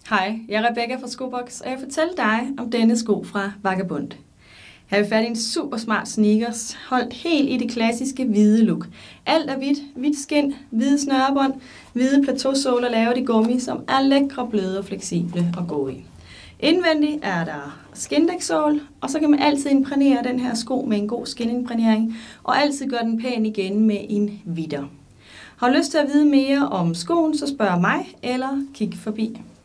Hej, jeg er Rebecca fra Skobox, og jeg fortæller dig om denne sko fra Vagabond. Her er vi fat i en super smart sneakers, holdt helt i det klassiske hvide look. Alt er hvidt skin, hvide snørebånd, hvide plateausåler lavet i gummi, som er lækre, bløde og fleksible at gå i. Indvendigt er der skindæksål, og så kan man altid imprægnere den her sko med en god skinimprægnering, og altid gøre den pæn igen med en vitter. Har du lyst til at vide mere om skoen, så spørg mig eller kig forbi.